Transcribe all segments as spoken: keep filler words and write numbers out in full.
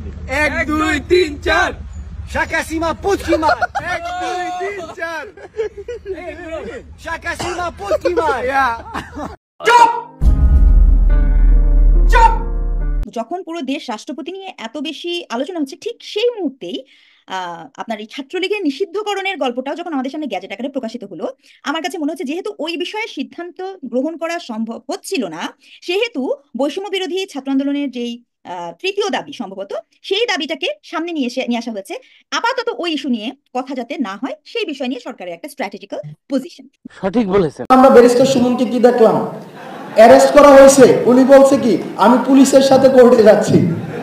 এক দুই তিন চার শাকাসিমা পুচকিমা এক দুই তিন চার শাকাসিমা পুচকিমা চুপ চুপ। যখন পুরো দেশ রাষ্ট্রপতি নিয়ে এত বেশি আলোচনা হচ্ছে ঠিক সেই মুহূর্তেই আহ আপনার এই ছাত্রলীগের নিষিদ্ধকরণের গল্পটাও যখন আমাদের সামনে গ্যাজেট আকারে প্রকাশিত হলো, আমার কাছে মনে হচ্ছে যেহেতু ওই বিষয়ে সিদ্ধান্ত গ্রহণ করা সম্ভব হচ্ছিল না, সেহেতু বৈষম্য বিরোধী ছাত্র আন্দোলনের যেই আহ তৃতীয় দাবি সম্ভবত সেই দাবিটাকে সামনে নিয়ে এসে নিয়ে আসা হয়েছে আপাতত ওই ইস্যু নিয়ে কথা যাতে না হয় সেই বিষয় নিয়ে সরকারের একটা স্ট্র্যাটেজিক্যাল পজিশন। সঠিক বলেছেন। আমরা ব্যারিস্টার সুমনকে কি দেখলাম, অ্যারেস্ট করা হয়েছে, উনি বলছে কি আমি পুলিশের সাথে কোর্টে যাচ্ছি।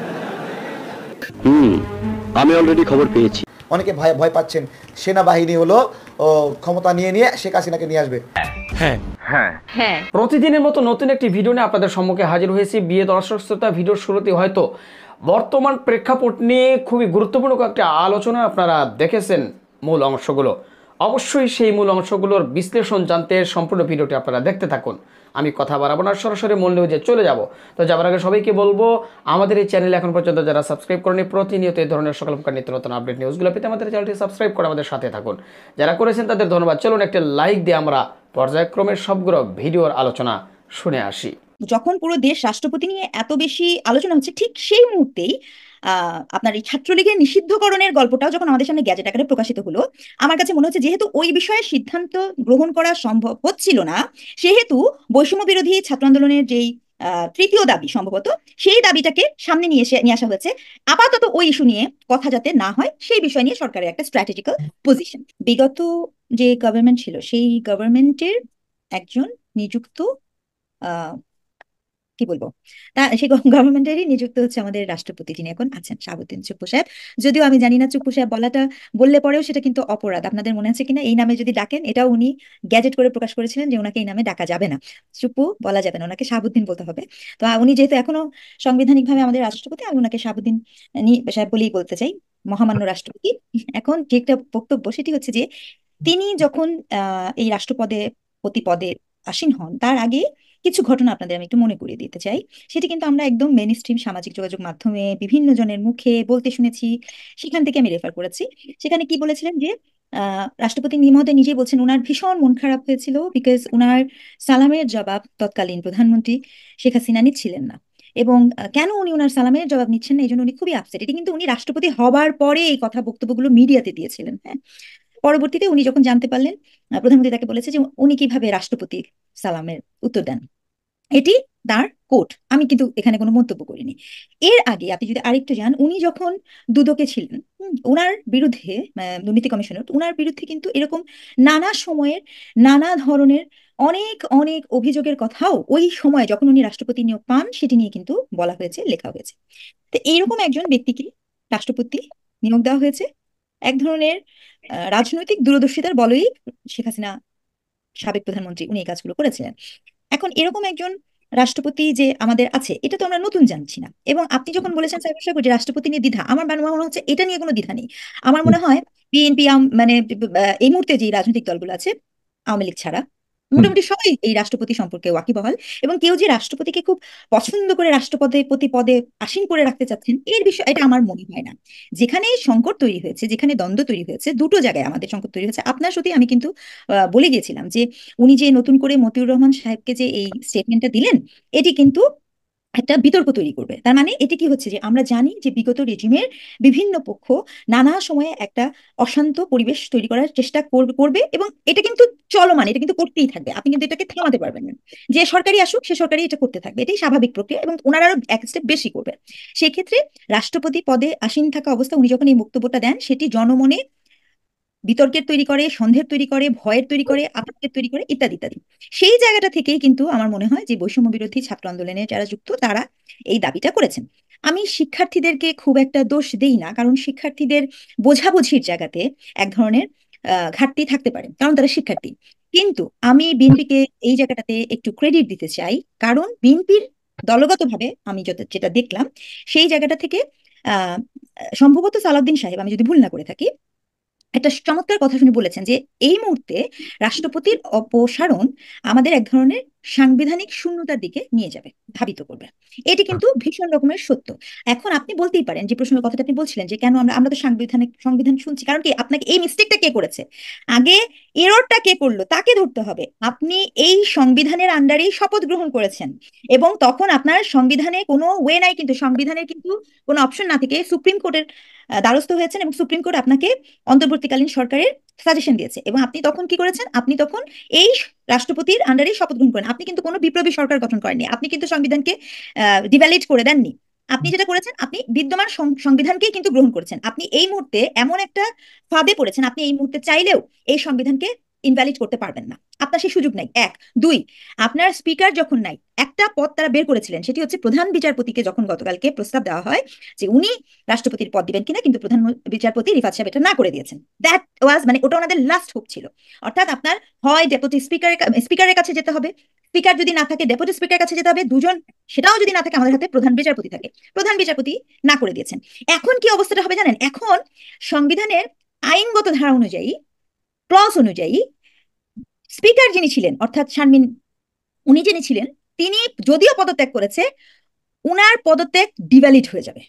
হুম আমি অলরেডি খবর পেয়েছি। অনেকে ভয় ভয় পাচ্ছেন সেনাবাহিনী হলো ক্ষমতা নিয়ে নিয়ে শেখ হাসিনাকে নিয়ে আসবে। হ্যাঁ হ্যাঁ হ্যাঁ প্রতিদিনের মতো নতুন একটি ভিডিও নিয়ে আপনাদের সম্মুখে হাজির হয়েছি। বিয়ে দর্শক শ্রোতা, ভিডিওর শুরুতে হয়তো বর্তমান প্রেক্ষাপট নিয়ে খুবই গুরুত্বপূর্ণ একটা আলোচনা আপনারা দেখেছেন মূল অংশগুলো। অবশ্যই সেই মূল অংশগুলোর বিশ্লেষণ জানতে সম্পূর্ণ ভিডিওটি আপনারা দেখতে থাকুন। আমি কথা বাড়াবো না, সরাসরি মূল নিউজে চলে যাব। তো যাবার আগে সবাইকে বলবো আমাদের এই চ্যানেলে এখন পর্যন্ত যারা সাবস্ক্রাইব করেনি, প্রতিনিয়ত এই ধরনের সকল প্রকার নিত্য নতুন আপডেট নিউজগুলো পেতে আমাদের চ্যানেলটি সাবস্ক্রাইব করে আমাদের সাথে থাকুন। যারা করেছেন তাদের ধন্যবাদ। চলুন একটা লাইক দিয়ে আমরা পর্যায়ক্রমে সবগুলো ভিডিওর আলোচনা শুনে আসি। যখন পুরো দেশ রাষ্ট্রপতি নিয়ে এত বেশি আলোচনা হচ্ছে ঠিক সেই মুহূর্তেই আহ আপনার এই ছাত্রলীগের নিষিদ্ধকরণের গল্পটাও যখন আমাদের সামনে গ্যাজেট আকারে প্রকাশিত হলো, আমার কাছে মনে হচ্ছে যেহেতু ওই বিষয়ে সিদ্ধান্ত গ্রহণ করা সম্ভব হচ্ছিল না, সেহেতু বৈষম্য বিরোধী ছাত্র আন্দোলনের যেই আহ তৃতীয় দাবি সম্ভবত সেই দাবিটাকে সামনে নিয়ে এসে নিয়ে আসা হয়েছে আপাতত ওই ইস্যু নিয়ে কথা যাতে না হয় সেই বিষয় নিয়ে সরকারের একটা স্ট্র্যাটেজিক্যাল পজিশন। বিগত যে গভর্নমেন্ট ছিল সেই গভর্নমেন্টের একজন নিযুক্ত আহ কি বলবো তা সেই গভর্নমেন্টেরই নিযুক্ত হচ্ছে আমাদের রাষ্ট্রপতি, যিনি এখন আছেন শাহাবুদ্দিন চুপ্পু সাহেব। যদিও আমি জানি না চুপ্পু সাহেব বলাটা বললে পরেও সেটা কিন্তু অপরাধ, আপনাদের মনে আছে কিনা এই নামে যদি ডাকেন, এটাও উনি গ্যাজেট করে প্রকাশ করেছিলেন যে ওনাকে এই নামে ডাকা যাবে না, চুপ্পু বলা যাবে না, ওনাকে শাহাবুদ্দিন বলতে হবে। তো উনি যেহেতু এখনো সাংবিধানিক ভাবে আমাদের রাষ্ট্রপতি, আমি ওনাকে শাহাবুদ্দিন সাহেব বলেই বলতে চাই, মহামান্য রাষ্ট্রপতি। এখন যে একটা বক্তব্য সেটি হচ্ছে যে তিনি যখন আহ এই রাষ্ট্রপদে প্রতি পদে আসীন হন তার আগে কিছু ঘটনা আপনাদের আমি একটু মনে করিয়ে দিতে চাই। সেটি কিন্তু আমরা একদম মেন স্ট্রিম সামাজিক যোগাযোগ মাধ্যমে বিভিন্ন জনের মুখে বলতে শুনেছি, সেখান থেকে আমি রেফার করেছি। সেখানে কি বলেছিলেন যে আহ রাষ্ট্রপতি মহোদয় নিজেই বলছেন ওনার ভীষণ মন খারাপ হয়েছিল বিকজ ওনার সালামের জবাব তৎকালীন প্রধানমন্ত্রী শেখ হাসিনা নিচ্ছিলেন না, এবং কেন উনি ওনার সালামের জবাব নিচ্ছেন না এই জন্য উনি খুবই আপসেট। এটি কিন্তু উনি রাষ্ট্রপতি হবার পরে এই কথা বক্তব্যগুলো মিডিয়াতে দিয়েছিলেন। হ্যাঁ, পরবর্তীতে উনি যখন জানতে পারলেন প্রধানমন্ত্রী তাকে বলেছে যে উনি কিভাবে রাষ্ট্রপতি সালামের উত্তর দেন, এটি তার কোট, আমি কিন্তু এখানে কোনো মন্তব্য করিনি। এর আগে আপনি যদি আরেকটু যান, উনি যখন দুদকে ছিলেন উনার বিরুদ্ধে দুর্নীতি কমিশনের উনার বিরুদ্ধে কিন্তু এরকম নানা সময়ের নানা ধরনের অনেক অনেক অভিযোগের কথাও ওই সময় যখন উনি রাষ্ট্রপতি নিয়োগ পান সেটি নিয়ে কিন্তু বলা হয়েছে, লেখা হয়েছে। তো এইরকম একজন ব্যক্তিকে রাষ্ট্রপতি নিয়োগ দেওয়া হয়েছে এক ধরনের রাজনৈতিক দূরদর্শিতার বলেই। শেখ হাসিনা সাবেক প্রধানমন্ত্রী উনি এই কাজগুলো করেছিলেন। এখন এরকম একজন রাষ্ট্রপতি যে আমাদের আছে এটা তো আমরা নতুন জানছি না। এবং আপনি যখন বলেছেন সাইবার সাহেব যে রাষ্ট্রপতি নিয়ে দ্বিধা, আমার মনে হচ্ছে এটা নিয়ে কোনো দ্বিধা নেই। আমার মনে হয় বিএনপি মানে এই মুহূর্তে যে রাজনৈতিক দলগুলো আছে আওয়ামী লীগ ছাড়া মোটামুটি সবাই এই রাষ্ট্রপতি সম্পর্কে ওয়াকিবহাল, এবং কেউ যে রাষ্ট্রপতিকে খুব পছন্দ করে রাষ্ট্রপদে প্রতি পদে আসীন করে রাখতে চাচ্ছেন এর বিষয় এটা আমার মনে হয় না। যেখানে সংকট তৈরি হয়েছে, যেখানে দ্বন্দ্ব তৈরি হয়েছে, দুটো জায়গায় আমাদের সংকট তৈরি হয়েছে। আপনার সাথে আমি কিন্তু বলে গিয়েছিলাম যে উনি যে নতুন করে মতিউর রহমান সাহেবকে যে এই স্টেটমেন্টটা দিলেন এটি কিন্তু একটা বিতর্ক তৈরি করবে। তার মানে এটি কি হচ্ছে যে আমরা জানি যে বিগত রেজিমের বিভিন্ন পক্ষ নানা সময়ে একটা অশান্ত পরিবেশ তৈরি করার চেষ্টা করবে করবে এবং এটা কিন্তু চলমান, এটা কিন্তু করতেই থাকবে, আপনি কিন্তু এটাকে থামাতে পারবেন না। যে সরকারি আসুক সে সরকারি এটা করতে থাকবে, এটাই স্বাভাবিক প্রক্রিয়া, এবং ওনারা আরো এক স্টেপ বেশি করবে। সেই ক্ষেত্রে রাষ্ট্রপতি পদে আসীন থাকা অবস্থা উনি যখন এই বক্তব্যটা দেন সেটি জনমনে বিতর্কের তৈরি করে, সন্দেহের তৈরি করে, ভয়ের তৈরি করে, আতঙ্কের তৈরি করে, ইত্যাদি ইত্যাদি। সেই জায়গাটা থেকেই কিন্তু আমার মনে হয় যে বৈষম্য বিরোধী ছাত্র আন্দোলনে যারা যুক্ত তারা এই দাবিটা করেছেন। আমি শিক্ষার্থীদেরকে খুব একটা দোষ দেই না, কারণ শিক্ষার্থীদের বোঝাবুঝির জায়গাতে এক ধরনের আহ ঘাটতি থাকতে পারে, কারণ তারা শিক্ষার্থী। কিন্তু আমি বিএনপিকে এই জায়গাটাতে একটু ক্রেডিট দিতে চাই, কারণ বিএনপির দলগতভাবে আমি যত যেটা দেখলাম সেই জায়গাটা থেকে আহ সম্ভবত সালাউদ্দিন সাহেব, আমি যদি ভুল না করে থাকি, একটা চমৎকার কথা শুনে বলেছেন যে এই মুহূর্তে রাষ্ট্রপতির অপসারণ আমাদের এক ধরনের সাংবিধানিক শূন্যতার দিকে নিয়ে যাবে, ধাবিত করবে। এটি কিন্তু ভীষণ রকমের সত্য। এখন আপনি বলতেই পারেন যে প্রশ্নের কথাটা আপনি বলছিলেন যে কেন আমরা আমরা তো সাংবিধানিক সংবিধান শুনছি, কারণ কি আপনাকে এই মিস্টেকটা কে করেছে, আগে এররটা কে করলো তাকে ধরতে হবে। আপনি এই সংবিধানের আন্ডারেই শপথ গ্রহণ করেছেন এবং তখন আপনার সংবিধানে কোনো ওয়ে নাই, কিন্তু সংবিধানের কিন্তু কোনো অপশন না থেকে সুপ্রিম কোর্টের দ্বারস্থ হয়েছেন এবং সুপ্রিম কোর্ট আপনাকে অন্তর্বর্তীকালীন সরকারের সাজেশন দিয়েছে এবং আপনি তখন কি করেছেন, আপনি তখন এই রাষ্ট্রপতির আন্ডারে শপথ গ্রহণ করেন। আপনি কিন্তু কোনো বিপ্লবী সরকার গঠন করেননি, আপনি কিন্তু সংবিধানকে ডিভ্যালিড করে দেননি। আপনি যেটা করেছেন, আপনি বিদ্যমান সংবিধানকেই কিন্তু গ্রহণ করেছেন। আপনি এই মুহূর্তে এমন একটা ফাঁদে পড়েছেন, আপনি এই মুহূর্তে চাইলেও এই সংবিধানকে ইনভ্যালিড করতে পারবেন না, আপনার সেই সুযোগ নাই। এক দুই, আপনার স্পিকার যখন নাই, একটা পদ তারা বের করেছিলেন, সেটি হচ্ছে প্রধান বিচারপতিকে যখন গতকালকে প্রস্তাব দেওয়া হয় যে উনি রাষ্ট্রপতির পদ দিবেন কিনা, কিন্তু প্রধান বিচারপতি রিফাত সাহেব এটা না করে দিয়েছেন। দ্যাট ওয়াজ মানে ওটা ওনাদের লাস্ট হোপ ছিল। অর্থাৎ আপনার হয় ডেপুটি স্পিকারের স্পিকারের কাছে যেতে হবে, স্পিকার যদি না থাকে ডেপুটি স্পিকারের কাছে যেতে হবে, দুজন সেটাও যদি না থাকে আমাদের হাতে প্রধান বিচারপতি থাকে, প্রধান বিচারপতি না করে দিয়েছেন। এখন কি অবস্থাটা হবে জানেন, এখন সংবিধানের আইনগত ধারা অনুযায়ী, ক্লজ অনুযায়ী স্পিকার যিনি ছিলেন অর্থাৎ শারমিন, উনি যিনি ছিলেন, তিনি যদিও পদত্যাগ করেছে, উনার পদত্যাগ ডিভ্যালিড হয়ে যাবে।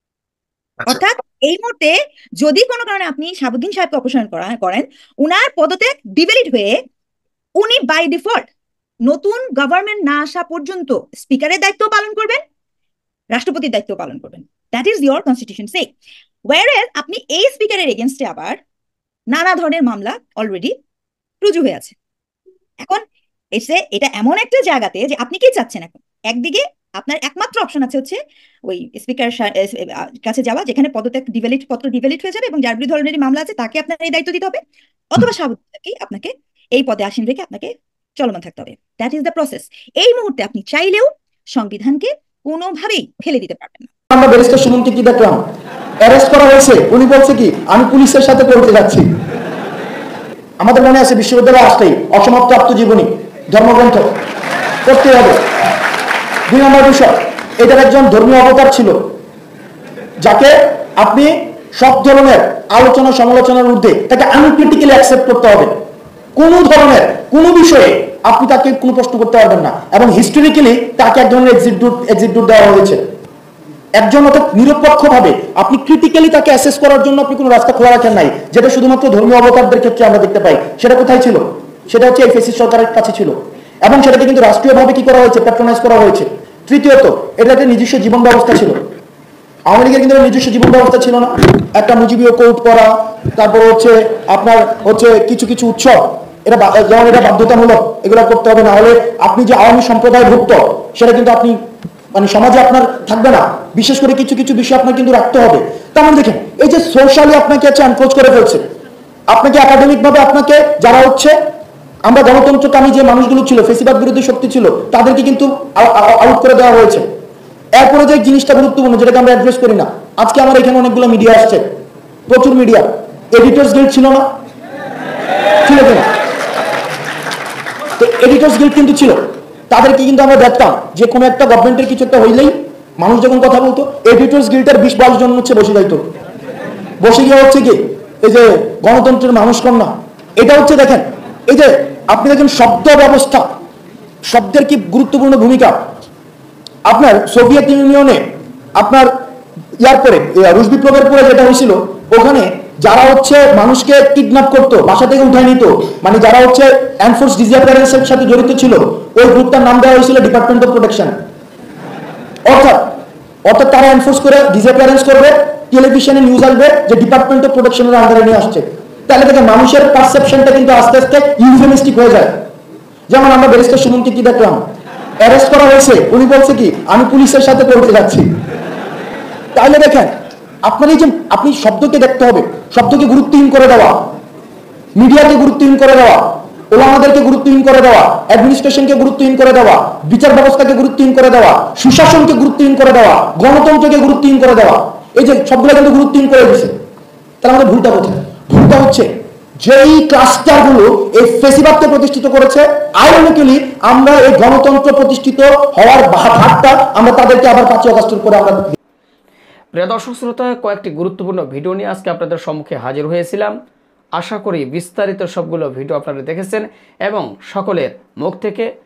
অর্থাৎ এই মুহূর্তে যদি কোনো কারণে আপনি শাহাবুদ্দিন সাহেবকে অপসারণ করেন, উনার পদত্যাগ ডিভ্যালিড হয়ে উনি বাই ডিফল্ট নতুন গভর্নমেন্ট না আসা পর্যন্ত স্পিকারের দায়িত্ব পালন করবেন, রাষ্ট্রপতির দায়িত্ব পালন করবেন। That is your constitution say. Whereas আপনি এই স্পিকারের এগেনস্টে আবার নানা ধরনের মামলা অলরেডি রুজু হয়ে আছে। এখন এসে এটা এমন একটা জায়গাতে যে আপনি কি চাচ্ছেন, এখন একদিকে আপনার একমাত্র অপশন আছে হচ্ছে ওই স্পিকার কাছে যাওয়া, যেখানে পদত্যাগ ডিভ্যালিড পত্র ডিভ্যালিড হয়ে যাবে এবং যার বিরুদ্ধে অলরেডি মামলা আছে তাকে আপনার এই দায়িত্ব দিতে হবে, অথবা স্বাভাবিক আপনাকে এই পদে আসীন রেখে আপনাকে চলমান থাকতে হবে। That is the process. এই মুহূর্তে আপনি চাইলেও সংবিধানকে কোনোভাবেই ফেলে দিতে পারবেন না। আমরা ব্যারিস্টার সুমনকে কি দেখলাম, অ্যারেস্ট করা হয়েছে, উনি বলছে কি আমি পুলিশের সাথে পড়তে যাচ্ছি। আমাদের মনে আছে বিশ্ববিদ্যালয়ে আসলেই অসমাপ্ত আত্মজীবনী ধর্মগ্রন্থ পড়তে হবে। দুই নম্বর বিষয়, এটার একজন ধর্মীয় অবতার ছিল যাকে আপনি সব ধরনের আলোচনা সমালোচনার ঊর্ধ্বে তাকে আনক্রিটিক্যালি অ্যাকসেপ্ট করতে হবে। কোন ধরনের কোন বিষয়ে আপনি তাকে কোনো প্রশ্ন করতে পারবেন না, এবং হিস্টোরিক্যালি তাকে এক ধরনের এক্সিকিউট এক্সিকিউট দেওয়া হয়েছে। একজন অর্থাৎ নিরপেক্ষভাবে আপনি ক্রিটিক্যালি তাকে অ্যাসেস করার জন্য আপনি কোনো রাস্তা খোলা রাখেন নাই, যেটা শুধুমাত্র ধর্মীয় অবতারদের ক্ষেত্রে আমরা দেখতে পাই। সেটা কোথায় ছিল? সেটা হচ্ছে এই ফ্যাসিস্ট সরকারের কাছে ছিল, এবং সেটাকে কিন্তু রাষ্ট্রীয়ভাবে কি করা হয়েছে, প্যাট্রোনাইজ করা হয়েছে। তৃতীয়ত, এটা একটা নিজস্ব জীবন ব্যবস্থা ছিল। আওয়ামী লীগের কিন্তু নিজস্ব জীবন ব্যবস্থা ছিল না, একটা মুজিবীয় কোর্ট করা, তারপর হচ্ছে আপনার হচ্ছে কিছু কিছু উৎসব, এটা যেমন এটা বাধ্যতামূলক, এগুলো করতে হবে, না হলে আপনি যে আওয়ামী সম্প্রদায় ভুক্ত সেটা কিন্তু আপনি মানে সমাজে আপনার থাকবে না। বিশেষ করে কিছু কিছু বিষয় আপনার কিন্তু রাখতে হবে। তেমন দেখেন এই যে সোশ্যালি আপনাকে হচ্ছে এনক্রোচ করে ফেলছে, আপনাকে একাডেমিক ভাবে আপনাকে যারা হচ্ছে আমরা গণতন্ত্রকামী যে মানুষগুলো ছিল, ফেসিবাদ বিরোধী শক্তি ছিল, তাদেরকে কিন্তু আউট করে দেওয়া হয়েছে। এরপরে যে জিনিসটা গুরুত্বপূর্ণ, যেটাকে আমরা অ্যাড্রেস করি না, আজকে আমার এখানে অনেকগুলো মিডিয়া আসছে, প্রচুর মিডিয়া, এডিটর্স গিল্ড ছিল না? ছিল কিনা? তো এডিটর্স গিল্ড কিন্তু ছিল, তাদেরকে কিন্তু আমরা দেখতাম যে কোনো একটা গভর্নমেন্টের কিছু একটা হইলেই মানুষ যখন কথা বলতো, এডিটর্স গিল্ডের বিশ বাইশ জন হচ্ছে বসে যাইতো, বসে গিয়ে হচ্ছে কি এই যে গণতন্ত্রের মানুষ কন্যা, এটা হচ্ছে দেখেন এই যে আপনি দেখেন শব্দ ব্যবস্থা, শব্দের কি গুরুত্বপূর্ণ ভূমিকা। আপনার সোভিয়েত ইউনিয়নে আপনার ইয়ার পরে রুশ বিপ্লবের পরে যেটা হয়েছিল, ওখানে যারা হচ্ছে মানুষকে কিডন্যাপ করতো, বাসা থেকে উঠায় নিত, মানে যারা হচ্ছে এনফোর্স ডিসঅ্যাপিয়ারেন্সের সাথে জড়িত ছিল, ওই গ্রুপটার নাম দেওয়া হয়েছিল ডিপার্টমেন্ট অফ প্রোটেকশন। অর্থাৎ অর্থাৎ তারা এনফোর্স করে ডিসঅ্যাপিয়ারেন্স করবে, টেলিভিশনে নিউজ আসবে যে ডিপার্টমেন্ট অফ প্রোটেকশনের আন্ডারে নিয়ে আসছে। তাহলে দেখেন মানুষের পারসেপশনটা কিন্তু আস্তে আস্তে ইউফেমিস্টিক হয়ে যায়। যেমন আমরা ব্যারিস্টার সুমনকে কি দেখলাম, অ্যারেস্ট করা হয়েছে, উনি বলছে কি আমি পুলিশের সাথে পড়তে যাচ্ছি। তাহলে দেখেন আপনার এই যে আপনি শব্দকে দেখতে হবে, শব্দকে গুরুত্বহীন করে দেওয়া, মিডিয়াকে গুরুত্বহীন করে দেওয়া, ওলামাদেরকে গুরুত্বহীন করে দেওয়া, অ্যাডমিনিস্ট্রেশনকে গুরুত্বহীন করে দেওয়া, বিচার ব্যবস্থাকে গুরুত্বহীন করে দেওয়া, সুশাসনকে গুরুত্বহীন করে দেওয়া, গণতন্ত্রকে গুরুত্বহীন করে দেওয়া, এই যে সবগুলো কিন্তু গুরুত্বহীন করে দিয়েছে। তাহলে আমাদের ভুলটা কোথায়? ভুলটা হচ্ছে যেই ক্লাস্টারগুলো এই ফেসিবাদকে প্রতিষ্ঠিত করেছে, আইরনিক্যালি আমরা এই গণতন্ত্র প্রতিষ্ঠিত হওয়ার ভাগটা আমরা তাদেরকে আবার পাঁচই আগস্টের পরে আমরা। প্রিয় দর্শক শ্রোতা, কয়েকটি গুরুত্বপূর্ণ ভিডিও নিয়ে আজকে আপনাদের সম্মুখে হাজির হয়েছিলাম। আশা করি বিস্তারিত সবগুলো ভিডিও আপনারা দেখেছেন এবং সকলের মুখ থেকে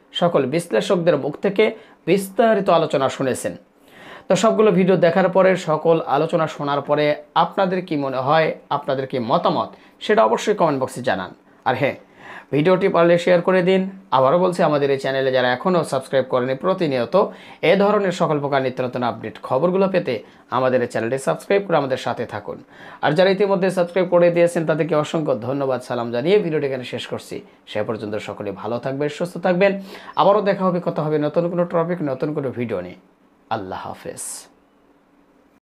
সকল বিশ্লেষকদের মুখ থেকে বিস্তারিত আলোচনা শুনেছেন। তো সবগুলো ভিডিও দেখার পরে, সকল আলোচনা শোনার পরে আপনাদের কি মনে হয়, আপনাদের কি মতামত, সেটা অবশ্যই কমেন্ট বক্সে জানান। আর হ্যাঁ, ভিডিওটি পারলে শেয়ার করে দিন। আবারও বলছি, আমাদের এই চ্যানেলে যারা এখনও সাবস্ক্রাইব করেনি, প্রতিনিয়ত এ ধরনের সকল প্রকার নিত্য নতুন আপডেট খবরগুলো পেতে আমাদের এই চ্যানেলটি সাবস্ক্রাইব করে আমাদের সাথে থাকুন। আর যারা ইতিমধ্যে সাবস্ক্রাইব করে দিয়েছেন তাদেরকে অসংখ্য ধন্যবাদ, সালাম জানিয়ে ভিডিওটি এখানে শেষ করছি। সে পর্যন্ত সকলে ভালো থাকবেন, সুস্থ থাকবেন। আবারও দেখা হবে, কথা হবে নতুন কোনো টপিক, নতুন কোনো ভিডিও নিয়ে। আল্লাহ হাফেজ।